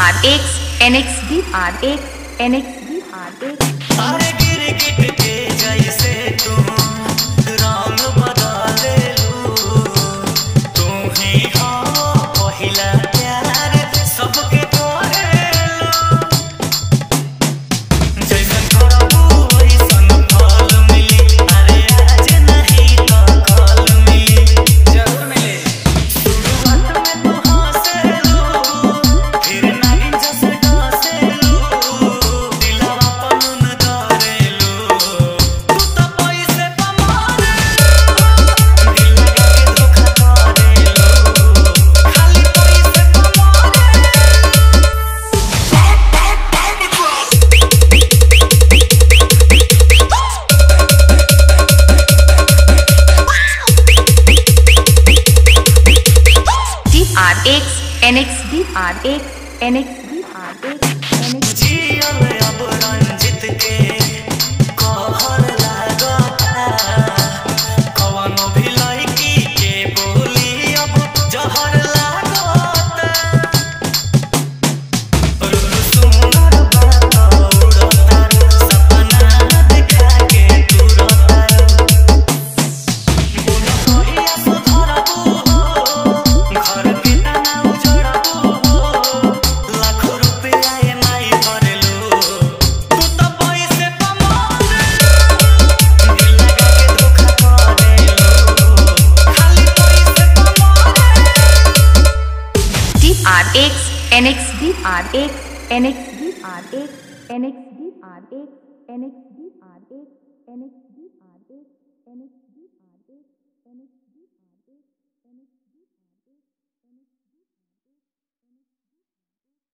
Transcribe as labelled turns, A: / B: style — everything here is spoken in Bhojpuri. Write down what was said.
A: DRX NX DRX NX DRX
B: अरे गिरगिट के जैसे तुम रंग बदले लू तू ही हो पहिला प्यार सबके तोरेलू जैसन करबू वैसन फल मिली अरे आज नहीं तो कल मिली जरूर मिले शुरुआत में तू हंसेलू फिर नागिन जैसे डसेलू दिलवा पनुन करेलू तू तो पैसे पमारेलू दिल लगा के धोखा करेलू खाली पैसे पमारेलू
A: DRX NX DRX NX DRX NX
B: जियल अब रंजित के कहर लागता कवनो भी लड़की के बोली अब जहर लागता रुरु सुंदर बात उड़तारू सपना देखा के तुरतारू बोलो कहिया सुधरबू घर के तना उजड़बू लाखों रुपया एमाई भरेलू तू तो पैसे पमारेलू दिल लगा के धोखा करेलू खाली पैसे पमारेलू
A: DRX NX DRX NX DRX NX DRX NX DRX NX DRX NX DRX NX